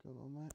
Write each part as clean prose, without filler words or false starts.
Hello, mate.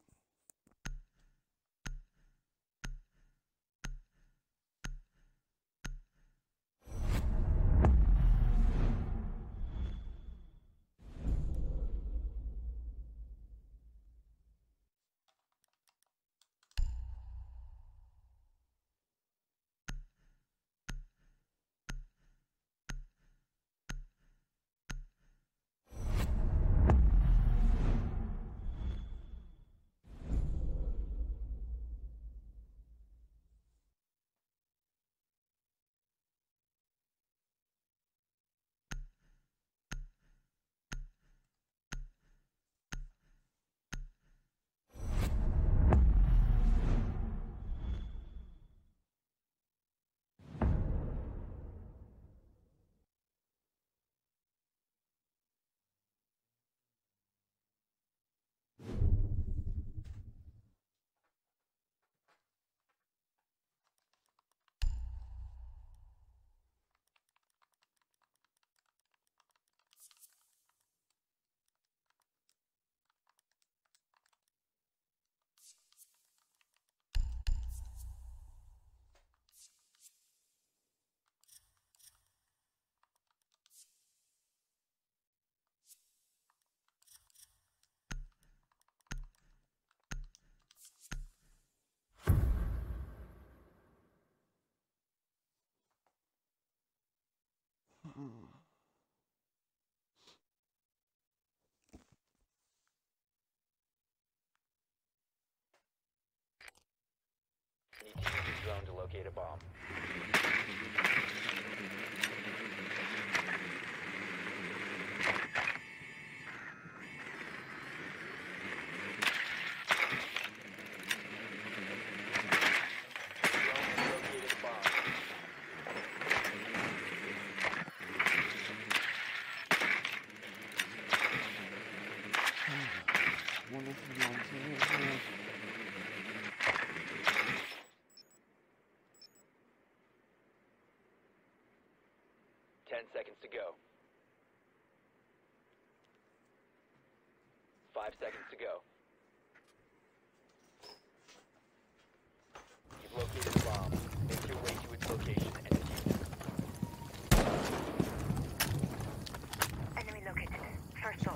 Need to use your drone to locate a bomb. Ten seconds to go. 5 seconds to go. You've located a bomb. Make your way to its location and defuse it. Enemy located. First floor.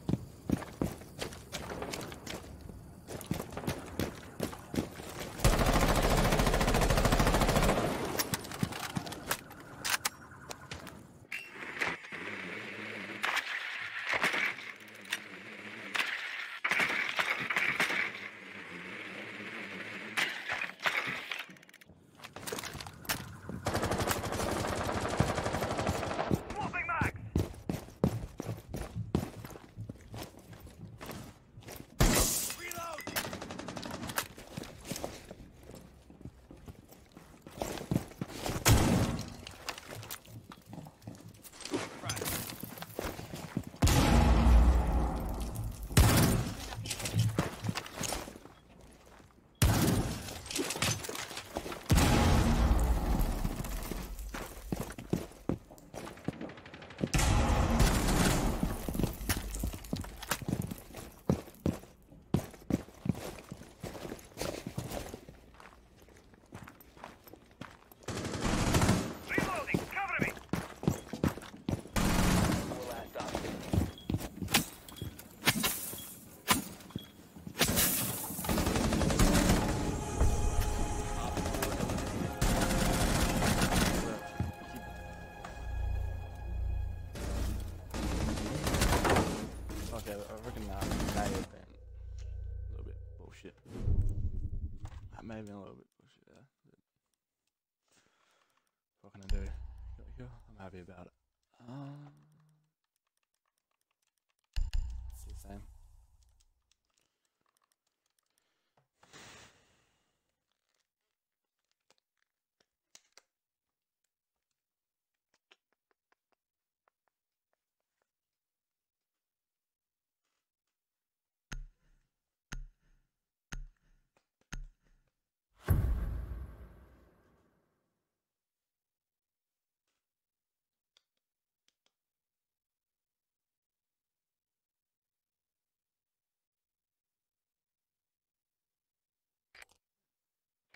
Okay, I reckon that may have been a little bit bullshit. That may have been a little bit bullshit there. What can I do? Got here. I'm happy about it. It's the same.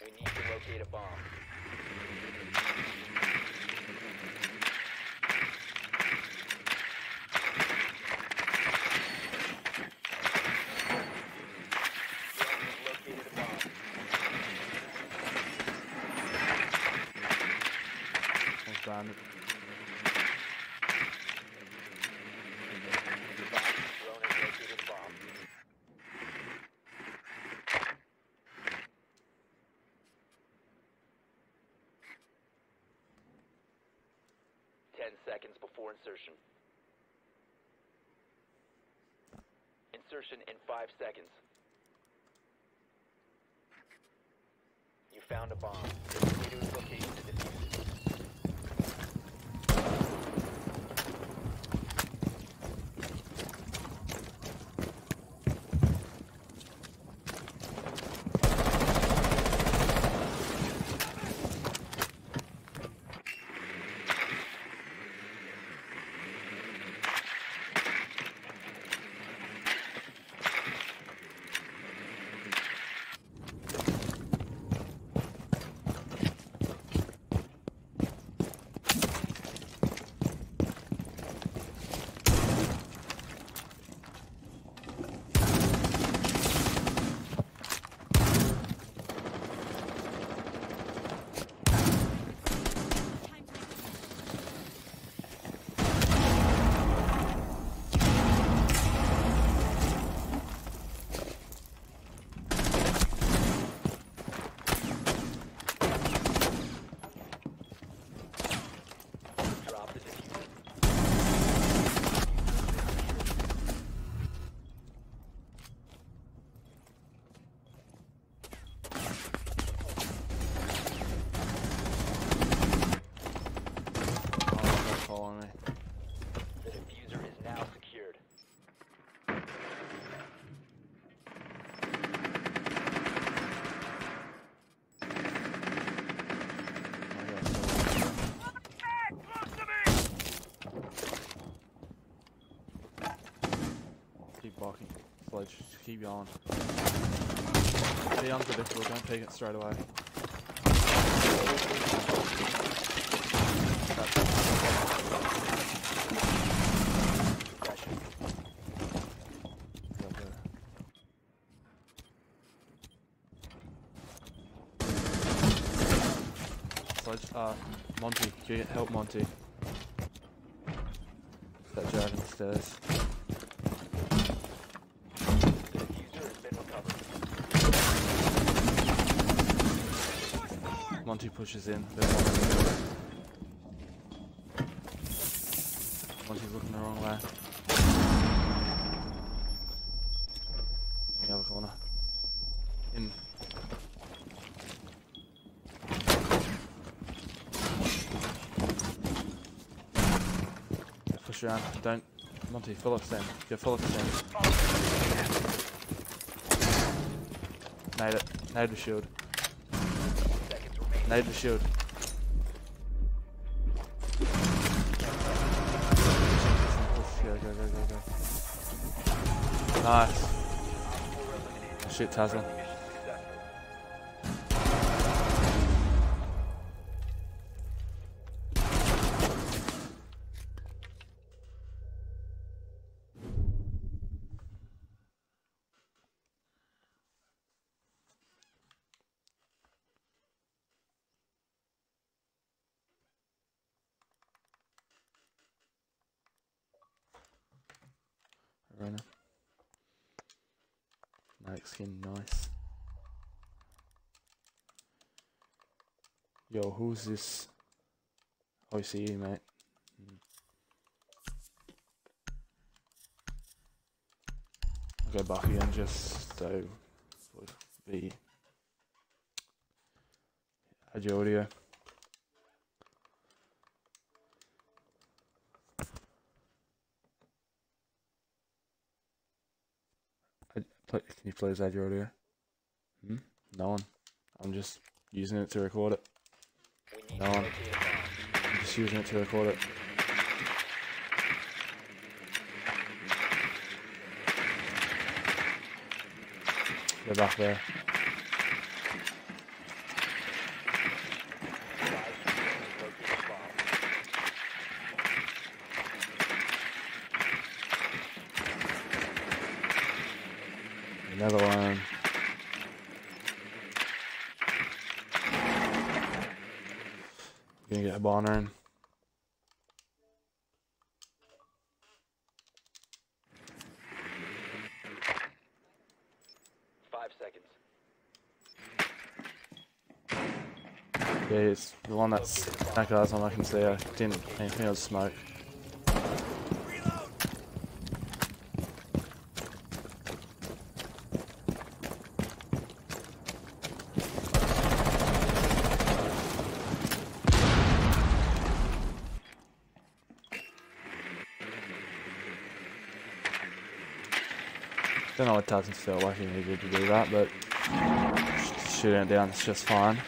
We need to locate a bomb. Located a bomb. One's grounded. Drone has located a bomb. Seconds before insertion. Insertion in 5 seconds. You found a bomb. Proceed to its location to defuse it. The diffuser is now secured. Keep walking. Sledge, just keep going. Stay unpredictable, don't take it straight away. Sledge, Monty, can you help Monty? That dragon stairs. The diffuser has been recovered. Monty pushes in. Monty's looking the wrong way. In the other corner. In. Push around. Don't. Monty, full extend. Go full extend. Nade it. Nade the shield. Seconds remaining. Nade the shield. Go. Nice. Oh, shit, Tasman. Mission successful. Arena. Night skin, nice. Yo, who's this? Oh, I see you, mate. I'll go back again just so with the add your audio. Can you please add your audio? No one. I'm just using it to record it. We need No to one. locate a bomb. I'm just using it to record it. Go back there. Another one. Gonna get a Bonner in. Yeah, it's the one that's that guy's one I can see. I didn't anything else smoke. Don't know, it doesn't feel like he needed to do that, but shooting it down is just fine.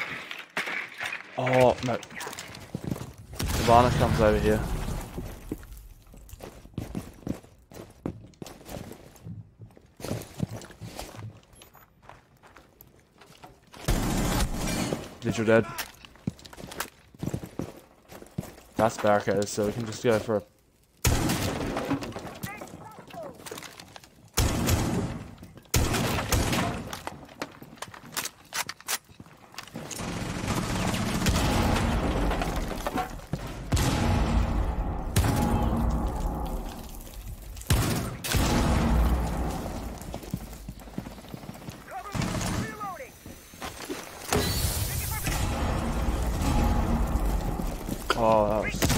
Oh, no. Savannah comes over here. Digital dead. That's barricaded, so we can just go for a... Oh, that was...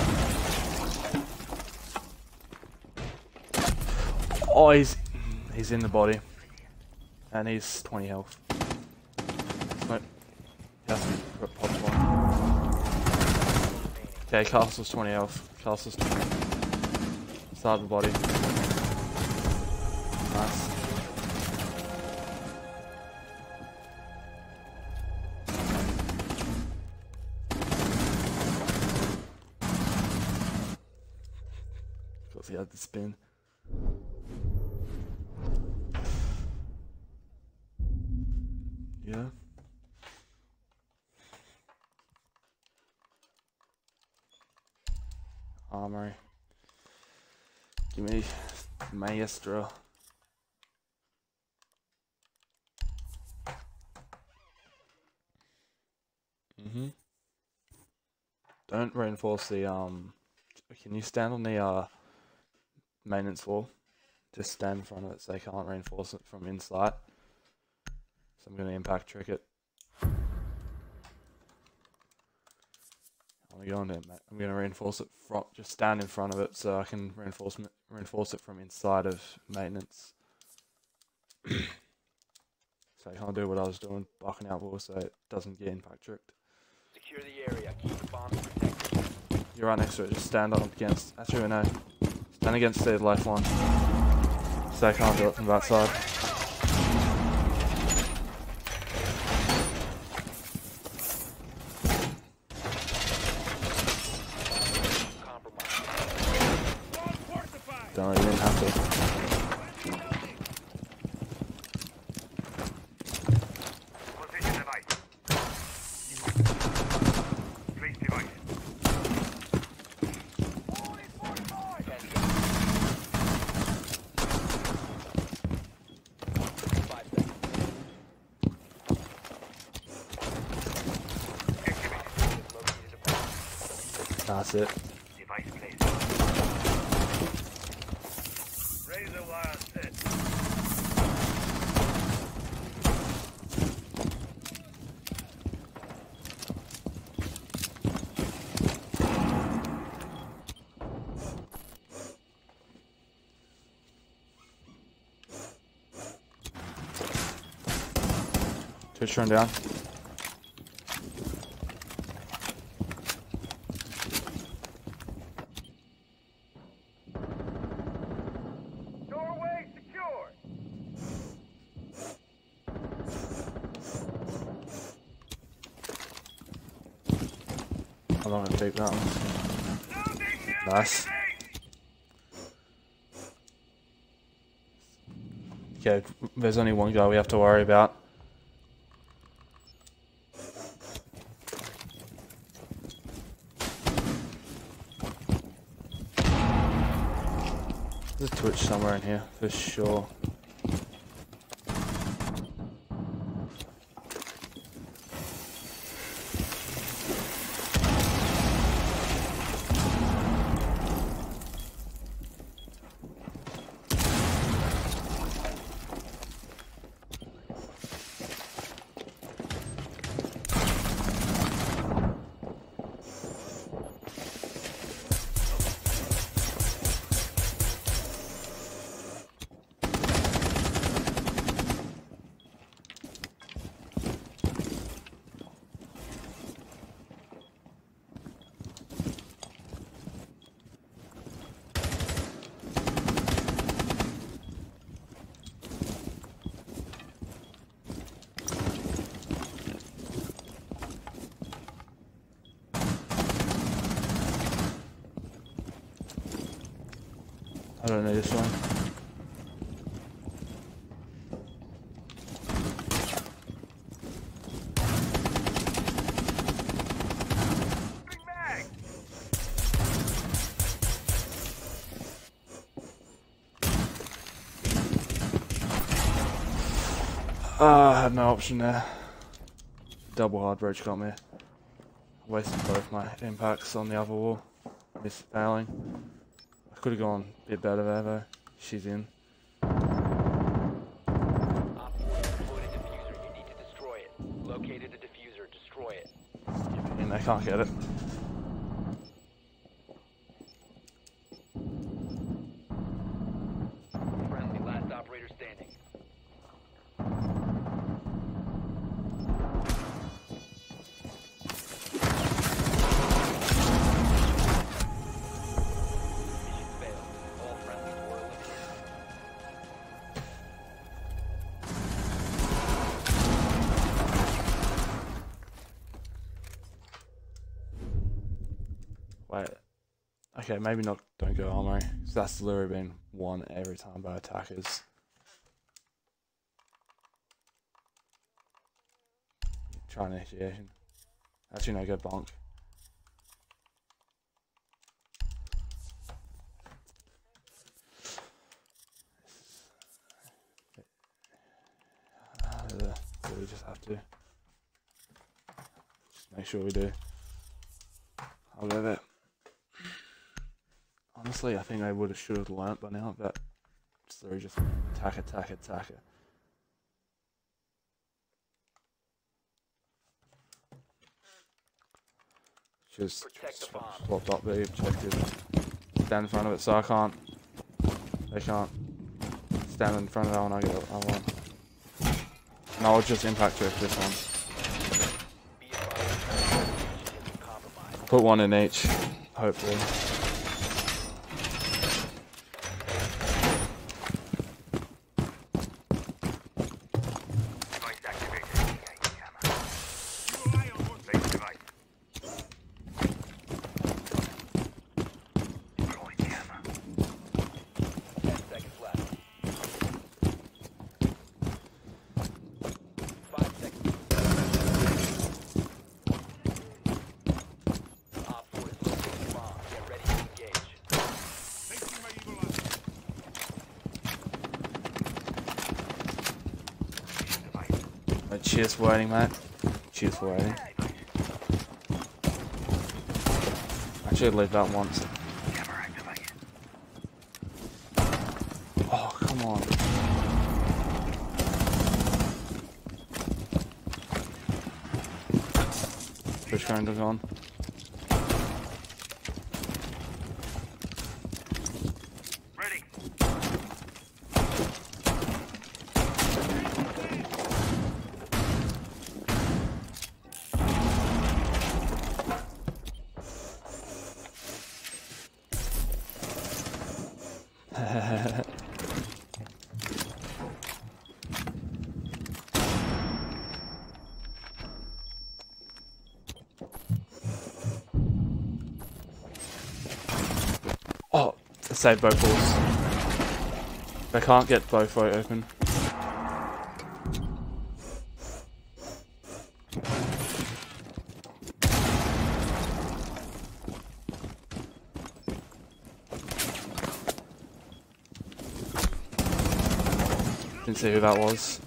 Oh, he's in the body. And he's 20 health. Nope. That's popped one. Okay, Castle's 20 health. Castle's 20. Start the body. Nice. He had the spin. Yeah. Armory. Give me Maestro. Don't reinforce the Can you stand on the maintenance wall? Just stand in front of it so they can't reinforce it from inside. So I'm going to impact trick it. I'm going to reinforce it from, just stand in front of it so I can reinforce it from inside of maintenance. So I can't do what I was doing, bucking out wall so it doesn't get impact tricked. Secure the area. Keep the bombs protected. You're right next to it, just stand up against, actually no, stand against the lifeline. So I can't do it from that side. Don't really didn't have to. That's it. Razor wire set. Twitch run down. I'm not gonna take that one. Nice. Okay, there's only one guy we have to worry about. There's a Twitch somewhere in here, for sure. I had no option there. Double hard bridge got me. Wasted both my impacts on the other wall. Missed failing. I could have gone a bit better there though. She's in. Located the diffuser, destroy it. And they can't get it. Friendly, last operator standing. Mission failed. All friendlies were eliminated. Wait. Okay, maybe not. Don't go armory. So that's literally been won every time by attackers. Try initiation. Actually, no, go bonk. We just have to. Just make sure we do. I'll go there. Honestly, I think I should have learnt by now that they're just attack. Just swapped up the objective. Stand in front of it, so I can't. They can't stand in front of that one. I get it. I want. And I'll just impact drift this one. Put one in each, hopefully. Cheers for waiting, mate. Cheers for waiting. I should leave that once. Oh, come on. Push going to go on. Oh, save both balls. They can't get both right open. Didn't see who that was.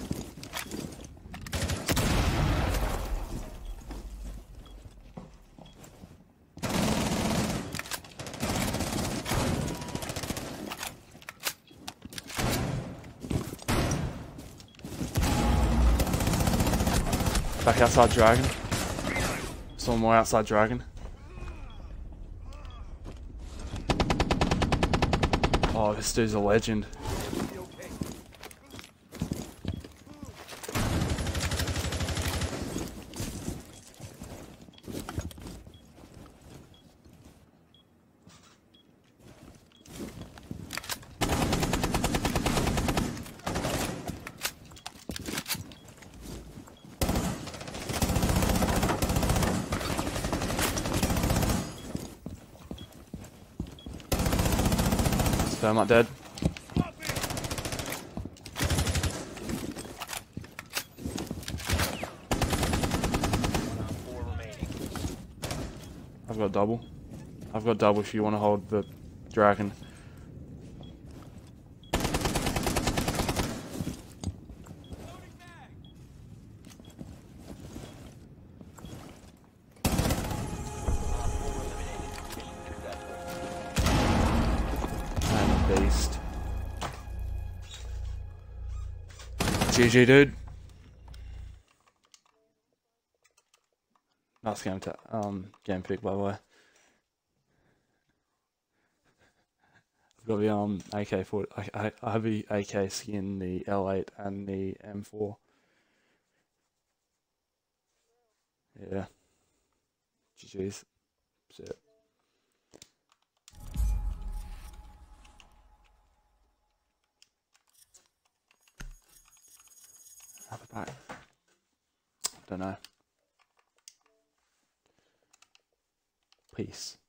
Back outside Dragon. Saw more outside Dragon. Oh, this dude's a legend. So I'm not dead. I've got double. I've got double if you want to hold the dragon. beast. GG, dude. Nice game pick, by the way. I've got the AK-40. I have the AK skin, the L8 and the M4. Yeah. GG's. That's it. Have it back. I don't know. Peace.